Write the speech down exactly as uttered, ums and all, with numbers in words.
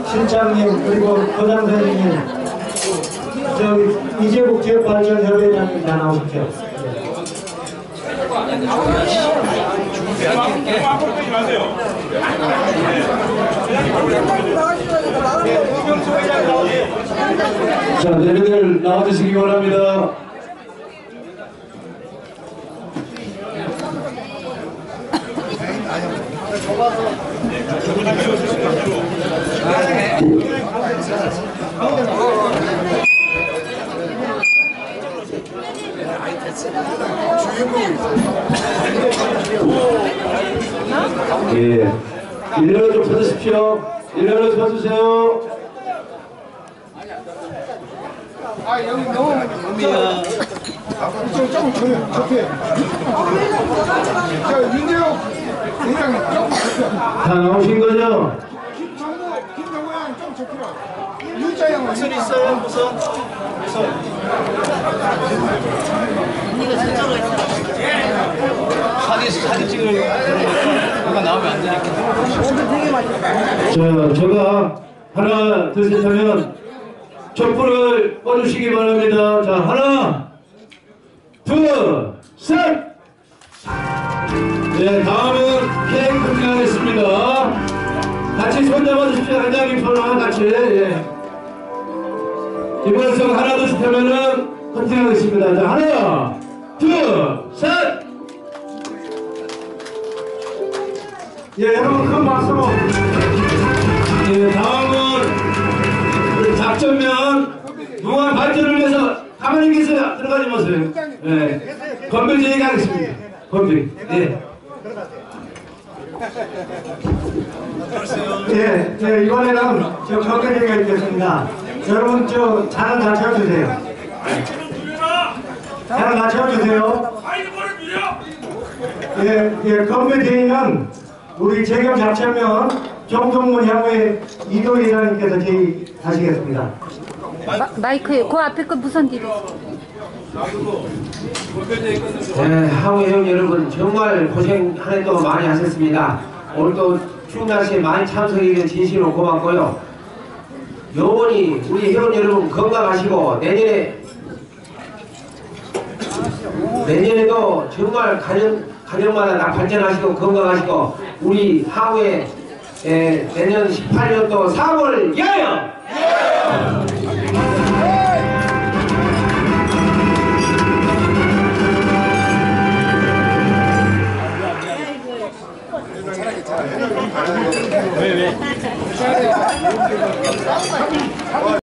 실장님 그리고 거장선생님 저기 이재국 지역발전협의회장님 다 나오십시오. 자, 내려들 나와주시기 바랍니다. 예, 일렬로 좀 서주십시오. 일렬로 서주세요. 아 여기 너무 의미야. 이쪽 조금 좁혀. 좁혀. 저 윤재호 대장님 조금 좁혀. 다 나오신 거죠? 김정구 김정구 형 좀 좁히라. 윤자 형은 무슨 있어요? 무슨? 무슨? 언니가 저쪽으로 있어. 사진 사진 찍을 누가 나오면 안 되니까. 자, 제가 하나, 둘, 셋 하면 촛불을 꺼주시기 바랍니다. 자, 하나, 둘, 셋! 네, 다음은 케이크 커팅하겠습니다. 같이 손 잡아주십시오. 회장님 손을 같이. 예. 이번에서 하나, 둘, 셋 하면은 커팅하겠습니다. 자, 하나, 둘, 셋! 예, 여러분 큰 박수로. 예, 다음은 우리 작전면 농업 발전을 위해서 가만히 계세요. 들어가지 마세요. 예, 건배 제의가 하겠습니다. 건배. 예. 예, 예, 이번에는 저 건배제가 있겠습니다. 여러분 저 잔을 다 채워주세요. 잔을 다 채워주세요. 예, 예, 건배제의는 우리 재경 작전면 정동문 향후에 이도 회장님께서 제의하시겠습니다. 마, 마이크 그 앞에 거 무선 뒤로. 네, 하우형 여러분 정말 고생 한 해 동안 많이 하셨습니다. 오늘 또 추운 날씨에 많이 참석해 주셔서 진심으로 고맙고요. 영원히 우리 회원 여러분 건강하시고 내년에 내년에도 정말 가정 가정마다 다 발전하시고 건강하시고 우리 하우에 에, 내년 십팔 년도 사월 위하여! 왜 왜?